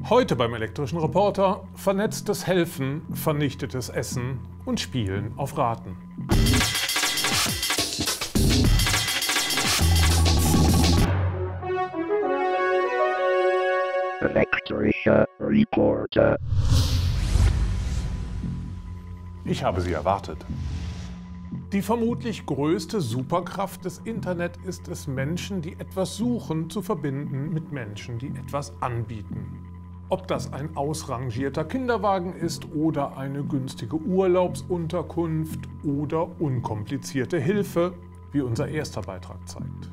Heute beim Elektrischen Reporter: vernetztes Helfen, vernichtetes Essen und Spielen auf Raten. Elektrischer Reporter. Ich habe sie erwartet. Die vermutlich größte Superkraft des Internet ist es, Menschen, die etwas suchen, zu verbinden mit Menschen, die etwas anbieten. Ob das ein ausrangierter Kinderwagen ist oder eine günstige Urlaubsunterkunft oder unkomplizierte Hilfe, wie unser erster Beitrag zeigt.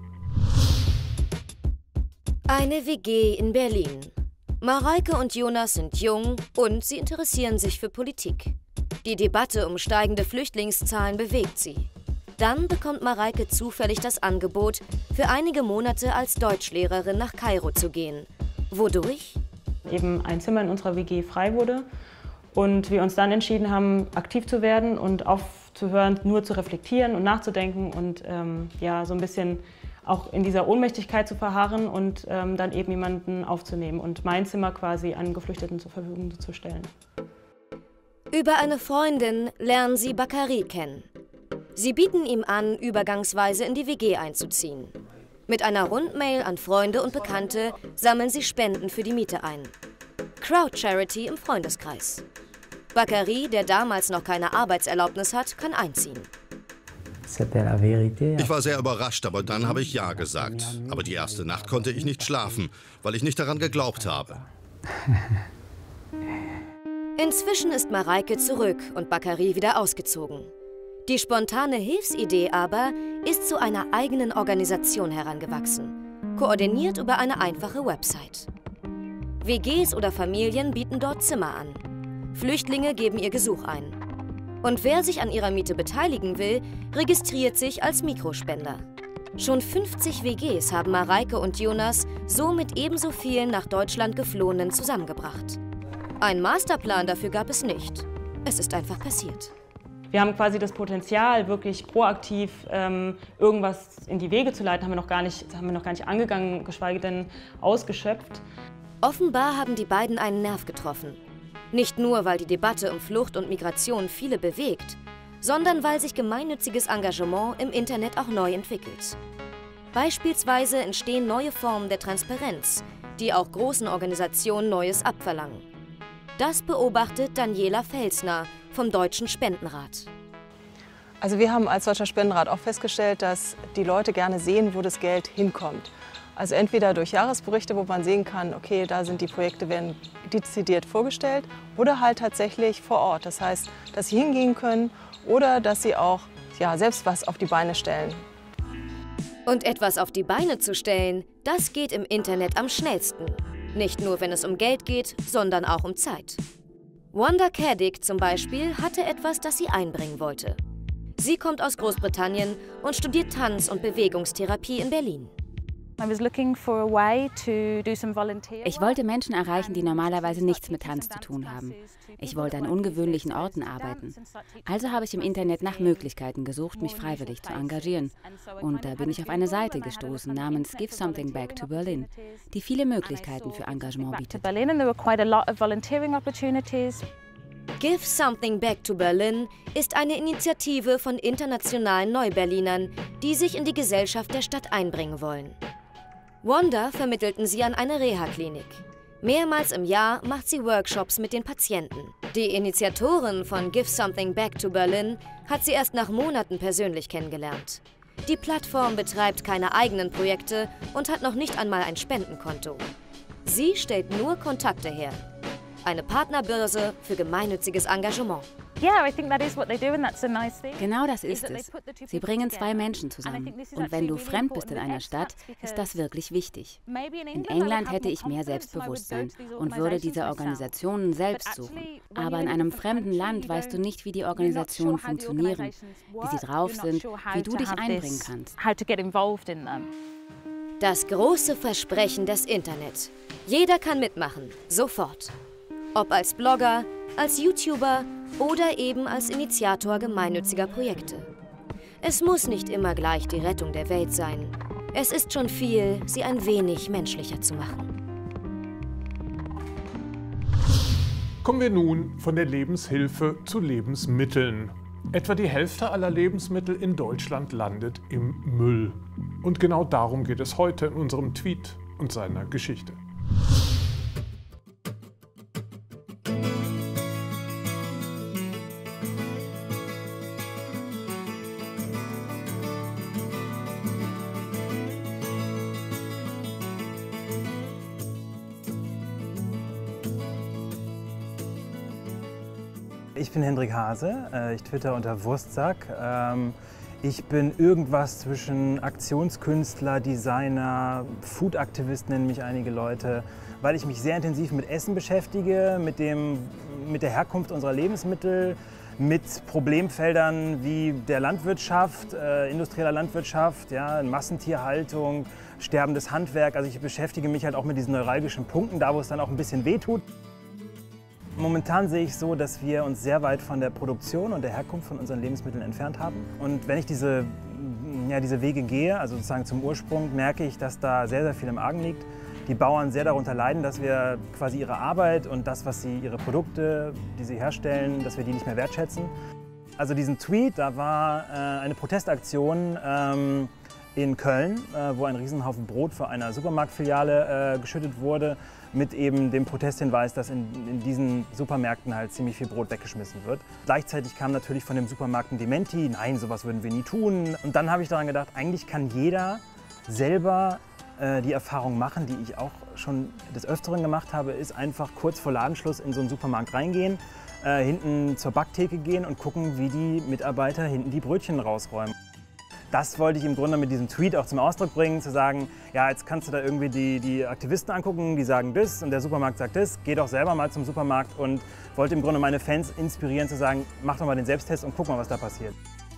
Eine WG in Berlin. Mareike und Jonas sind jung und sie interessieren sich für Politik. Die Debatte um steigende Flüchtlingszahlen bewegt sie. Dann bekommt Mareike zufällig das Angebot, für einige Monate als Deutschlehrerin nach Kairo zu gehen. Wodurch? Eben ein Zimmer in unserer WG frei wurde und wir uns dann entschieden haben, aktiv zu werden und aufzuhören, nur zu reflektieren und nachzudenken und ja, so ein bisschen auch in dieser Ohnmächtigkeit zu verharren und dann eben jemanden aufzunehmen und mein Zimmer quasi an Geflüchteten zur Verfügung zu stellen. Über eine Freundin lernen sie Bakari kennen. Sie bieten ihm an, übergangsweise in die WG einzuziehen. Mit einer Rundmail an Freunde und Bekannte sammeln sie Spenden für die Miete ein. Crowd-Charity im Freundeskreis. Bakari, der damals noch keine Arbeitserlaubnis hat, kann einziehen. Ich war sehr überrascht, aber dann habe ich Ja gesagt. Aber die erste Nacht konnte ich nicht schlafen, weil ich nicht daran geglaubt habe. Inzwischen ist Mareike zurück und Bakari wieder ausgezogen. Die spontane Hilfsidee aber ist zu einer eigenen Organisation herangewachsen, koordiniert über eine einfache Website. WGs oder Familien bieten dort Zimmer an. Flüchtlinge geben ihr Gesuch ein. Und wer sich an ihrer Miete beteiligen will, registriert sich als Mikrospender. Schon 50 WGs haben Mareike und Jonas so mit ebenso vielen nach Deutschland Geflohenen zusammengebracht. Ein Masterplan dafür gab es nicht. Es ist einfach passiert. Wir haben quasi das Potenzial, wirklich proaktiv irgendwas in die Wege zu leiten, haben wir noch gar nicht angegangen, geschweige denn ausgeschöpft. Offenbar haben die beiden einen Nerv getroffen. Nicht nur, weil die Debatte um Flucht und Migration viele bewegt, sondern weil sich gemeinnütziges Engagement im Internet auch neu entwickelt. Beispielsweise entstehen neue Formen der Transparenz, die auch großen Organisationen Neues abverlangen. Das beobachtet Daniela Felsner vom Deutschen Spendenrat. Also wir haben als Deutscher Spendenrat auch festgestellt, dass die Leute gerne sehen, wo das Geld hinkommt. Also entweder durch Jahresberichte, wo man sehen kann, okay, da sind die Projekte, werden dezidiert vorgestellt, oder halt tatsächlich vor Ort. Das heißt, dass sie hingehen können oder dass sie auch selbst was auf die Beine stellen. Und etwas auf die Beine zu stellen, das geht im Internet am schnellsten. Nicht nur, wenn es um Geld geht, sondern auch um Zeit. Wanda Caddick zum Beispiel hatte etwas, das sie einbringen wollte. Sie kommt aus Großbritannien und studiert Tanz- und Bewegungstherapie in Berlin. Ich wollte Menschen erreichen, die normalerweise nichts mit Tanz zu tun haben. Ich wollte an ungewöhnlichen Orten arbeiten. Also habe ich im Internet nach Möglichkeiten gesucht, mich freiwillig zu engagieren. Und da bin ich auf eine Seite gestoßen namens Give Something Back to Berlin, die viele Möglichkeiten für Engagement bietet. Give Something Back to Berlin ist eine Initiative von internationalen Neuberlinern, die sich in die Gesellschaft der Stadt einbringen wollen. Wanda vermittelten sie an eine Reha-Klinik. Mehrmals im Jahr macht sie Workshops mit den Patienten. Die Initiatorin von Give Something Back to Berlin hat sie erst nach Monaten persönlich kennengelernt. Die Plattform betreibt keine eigenen Projekte und hat noch nicht einmal ein Spendenkonto. Sie stellt nur Kontakte her. Eine Partnerbörse für gemeinnütziges Engagement. Genau das ist es. Sie bringen zwei Menschen zusammen. Und wenn du fremd bist in einer Stadt, ist das wirklich wichtig. In England hätte ich mehr Selbstbewusstsein und würde diese Organisationen selbst suchen. Aber in einem fremden Land weißt du nicht, wie die Organisationen funktionieren, wie sie drauf sind, wie du dich einbringen kannst. Das große Versprechen des Internet. Jeder kann mitmachen, sofort. Ob als Blogger, als YouTuber oder eben als Initiator gemeinnütziger Projekte. Es muss nicht immer gleich die Rettung der Welt sein. Es ist schon viel, sie ein wenig menschlicher zu machen. Kommen wir nun von der Lebenshilfe zu Lebensmitteln. Etwa die Hälfte aller Lebensmittel in Deutschland landet im Müll. Und genau darum geht es heute in unserem Tweet und seiner Geschichte. Ich bin Hendrik Hase, ich twitter unter Wurstsack. Ich bin irgendwas zwischen Aktionskünstler, Designer, Food-Aktivist nennen mich einige Leute, weil ich mich sehr intensiv mit Essen beschäftige, mit der Herkunft unserer Lebensmittel, mit Problemfeldern wie der Landwirtschaft, industrieller Landwirtschaft, ja, Massentierhaltung, sterbendes Handwerk. Also ich beschäftige mich halt auch mit diesen neuralgischen Punkten, da wo es dann auch ein bisschen wehtut. Momentan sehe ich so, dass wir uns sehr weit von der Produktion und der Herkunft von unseren Lebensmitteln entfernt haben. Und wenn ich diese Wege gehe, also sozusagen zum Ursprung, merke ich, dass da sehr, sehr viel im Argen liegt. Die Bauern sehr darunter leiden, dass wir quasi ihre Arbeit und das, was sie, ihre Produkte, die sie herstellen, dass wir die nicht mehr wertschätzen. Also diesen Tweet, da war eine Protestaktion in Köln, wo ein Riesenhaufen Brot vor einer Supermarktfiliale geschüttet wurde, mit eben dem Protesthinweis, dass in diesen Supermärkten halt ziemlich viel Brot weggeschmissen wird. Gleichzeitig kam natürlich von dem Supermarkt ein Dementi, nein, sowas würden wir nie tun. Und dann habe ich daran gedacht, eigentlich kann jeder selber die Erfahrung machen, die ich auch schon des Öfteren gemacht habe, ist einfach kurz vor Ladenschluss in so einen Supermarkt reingehen, hinten zur Backtheke gehen und gucken, wie die Mitarbeiter hinten die Brötchen rausräumen. Das wollte ich im Grunde mit diesem Tweet auch zum Ausdruck bringen, zu sagen, ja, jetzt kannst du da irgendwie die Aktivisten angucken, die sagen das und der Supermarkt sagt das, geh doch selber mal zum Supermarkt, und wollte im Grunde meine Fans inspirieren zu sagen, mach doch mal den Selbsttest und guck mal, was da passiert.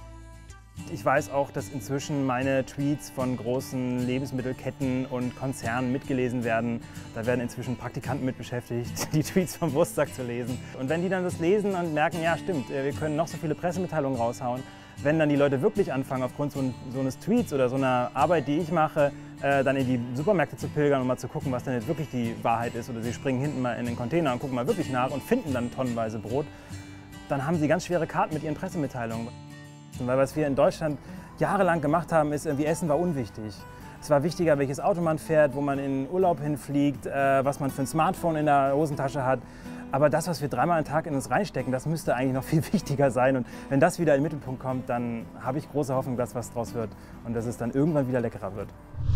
Ich weiß auch, dass inzwischen meine Tweets von großen Lebensmittelketten und Konzernen mitgelesen werden. Da werden inzwischen Praktikanten mit beschäftigt, die Tweets vom Wurstsack zu lesen. Und wenn die dann das lesen und merken, ja stimmt, wir können noch so viele Pressemitteilungen raushauen, wenn dann die Leute wirklich anfangen, aufgrund so eines Tweets oder so einer Arbeit, die ich mache, dann in die Supermärkte zu pilgern und mal zu gucken, was denn jetzt wirklich die Wahrheit ist, oder sie springen hinten mal in den Container und gucken mal wirklich nach und finden dann tonnenweise Brot, dann haben sie ganz schwere Karten mit ihren Pressemitteilungen. Weil was wir in Deutschland jahrelang gemacht haben, ist, irgendwie Essen war unwichtig. Es war wichtiger, welches Auto man fährt, wo man in Urlaub hinfliegt, was man für ein Smartphone in der Hosentasche hat. Aber das, was wir dreimal am Tag in uns reinstecken, das müsste eigentlich noch viel wichtiger sein. Und wenn das wieder in den Mittelpunkt kommt, dann habe ich große Hoffnung, dass was draus wird und dass es dann irgendwann wieder leckerer wird.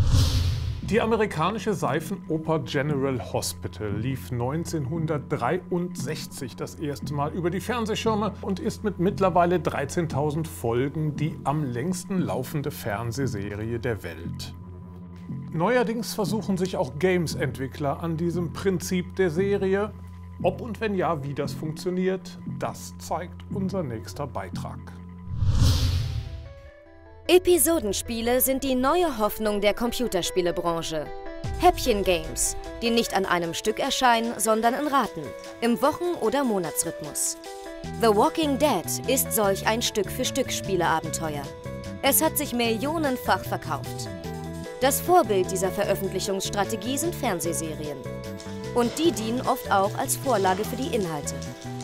Die amerikanische Seifenoper General Hospital lief 1963 das erste Mal über die Fernsehschirme und ist mit mittlerweile 13.000 Folgen die am längsten laufende Fernsehserie der Welt. Neuerdings versuchen sich auch Games-Entwickler an diesem Prinzip der Serie. Ob und wenn ja, wie das funktioniert, das zeigt unser nächster Beitrag. Episodenspiele sind die neue Hoffnung der Computerspielebranche. Häppchen-Games, die nicht an einem Stück erscheinen, sondern in Raten, im Wochen- oder Monatsrhythmus. The Walking Dead ist solch ein Stück-für-Stück-Spieleabenteuer. Es hat sich millionenfach verkauft. Das Vorbild dieser Veröffentlichungsstrategie sind Fernsehserien. Und die dienen oft auch als Vorlage für die Inhalte.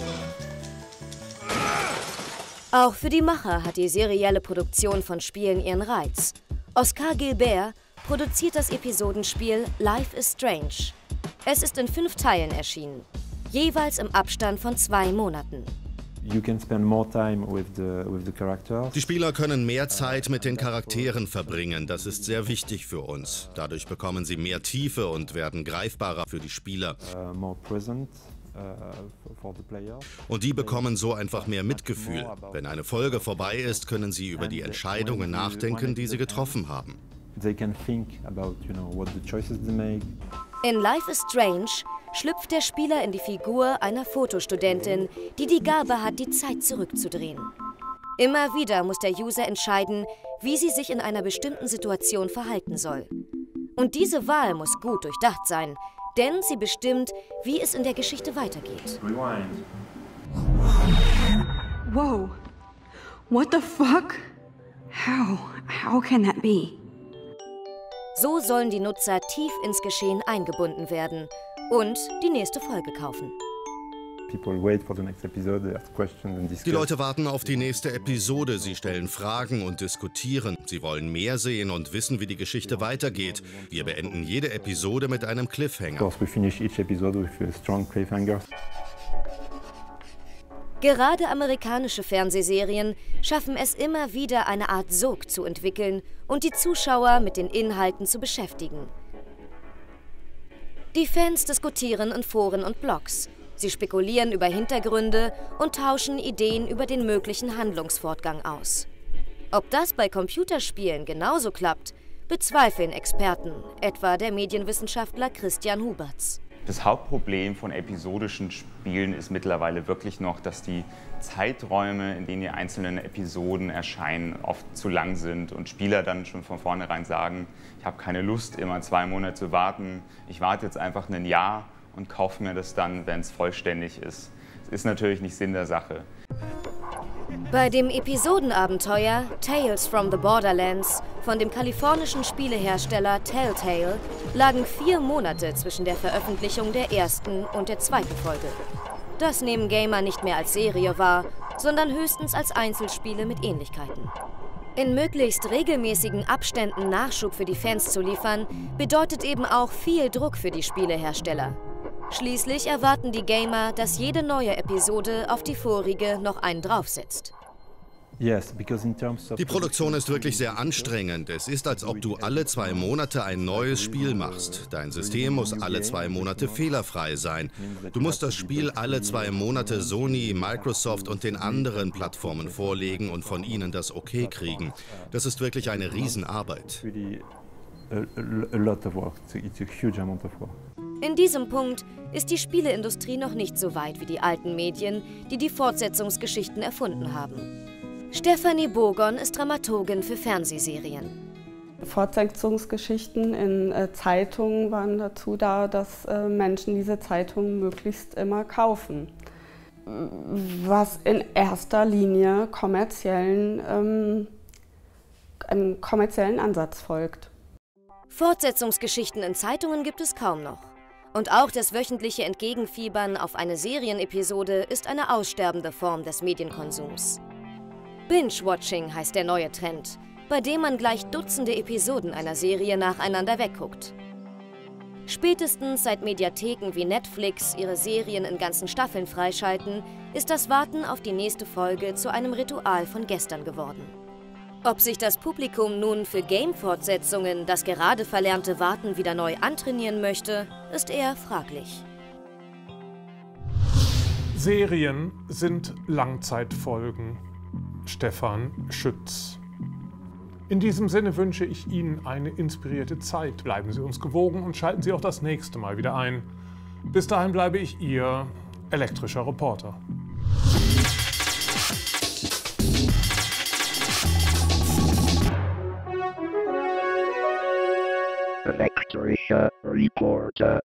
Auch für die Macher hat die serielle Produktion von Spielen ihren Reiz. Oscar Gilbert produziert das Episodenspiel Life is Strange. Es ist in 5 Teilen erschienen, jeweils im Abstand von 2 Monaten. Die Spieler können mehr Zeit mit den Charakteren verbringen. Das ist sehr wichtig für uns. Dadurch bekommen sie mehr Tiefe und werden greifbarer für die Spieler. Und die bekommen so einfach mehr Mitgefühl. Wenn eine Folge vorbei ist, können sie über die Entscheidungen nachdenken, die sie getroffen haben. In Life is Strange schlüpft der Spieler in die Figur einer Fotostudentin, die die Gabe hat, die Zeit zurückzudrehen. Immer wieder muss der User entscheiden, wie sie sich in einer bestimmten Situation verhalten soll. Und diese Wahl muss gut durchdacht sein, denn sie bestimmt, wie es in der Geschichte weitergeht. Whoa. What the fuck? How can that be? So sollen die Nutzer tief ins Geschehen eingebunden werden und die nächste Folge kaufen. Die Leute warten auf die nächste Episode, sie stellen Fragen und diskutieren. Sie wollen mehr sehen und wissen, wie die Geschichte weitergeht. Wir beenden jede Episode mit einem Cliffhanger. Gerade amerikanische Fernsehserien schaffen es immer wieder, eine Art Sog zu entwickeln und die Zuschauer mit den Inhalten zu beschäftigen. Die Fans diskutieren in Foren und Blogs. Sie spekulieren über Hintergründe und tauschen Ideen über den möglichen Handlungsfortgang aus. Ob das bei Computerspielen genauso klappt, bezweifeln Experten, etwa der Medienwissenschaftler Christian Huberts. Das Hauptproblem von episodischen Spielen ist mittlerweile wirklich noch, dass die Zeiträume, in denen die einzelnen Episoden erscheinen, oft zu lang sind und Spieler dann schon von vornherein sagen, ich habe keine Lust, immer 2 Monate zu warten, ich warte jetzt einfach ein Jahr und kaufe mir das dann, wenn es vollständig ist. Das ist natürlich nicht Sinn der Sache. Bei dem Episodenabenteuer Tales from the Borderlands von dem kalifornischen Spielehersteller Telltale lagen 4 Monate zwischen der Veröffentlichung der ersten und der zweiten Folge. Das nehmen Gamer nicht mehr als Serie wahr, sondern höchstens als Einzelspiele mit Ähnlichkeiten. In möglichst regelmäßigen Abständen Nachschub für die Fans zu liefern, bedeutet eben auch viel Druck für die Spielehersteller. Schließlich erwarten die Gamer, dass jede neue Episode auf die vorige noch einen draufsetzt. Die Produktion ist wirklich sehr anstrengend. Es ist, als ob du alle 2 Monate ein neues Spiel machst. Dein System muss alle 2 Monate fehlerfrei sein. Du musst das Spiel alle 2 Monate Sony, Microsoft und den anderen Plattformen vorlegen und von ihnen das Okay kriegen. Das ist wirklich eine Riesenarbeit. In diesem Punkt ist die Spieleindustrie noch nicht so weit wie die alten Medien, die die Fortsetzungsgeschichten erfunden haben. Stefanie Bogon ist Dramaturgin für Fernsehserien. Fortsetzungsgeschichten in Zeitungen waren dazu da, dass Menschen diese Zeitungen möglichst immer kaufen. Was in erster Linie einem kommerziellen Ansatz folgt. Fortsetzungsgeschichten in Zeitungen gibt es kaum noch. Und auch das wöchentliche Entgegenfiebern auf eine Serienepisode ist eine aussterbende Form des Medienkonsums. Binge-Watching heißt der neue Trend, bei dem man gleich Dutzende Episoden einer Serie nacheinander wegguckt. Spätestens seit Mediatheken wie Netflix ihre Serien in ganzen Staffeln freischalten, ist das Warten auf die nächste Folge zu einem Ritual von gestern geworden. Ob sich das Publikum nun für Game-Fortsetzungen das gerade verlernte Warten wieder neu antrainieren möchte, ist eher fraglich. Serien sind Langzeitfolgen. Stefan Schütz. In diesem Sinne wünsche ich Ihnen eine inspirierte Zeit. Bleiben Sie uns gewogen und schalten Sie auch das nächste Mal wieder ein. Bis dahin bleibe ich Ihr elektrischer Reporter. Elektrischer Reporter.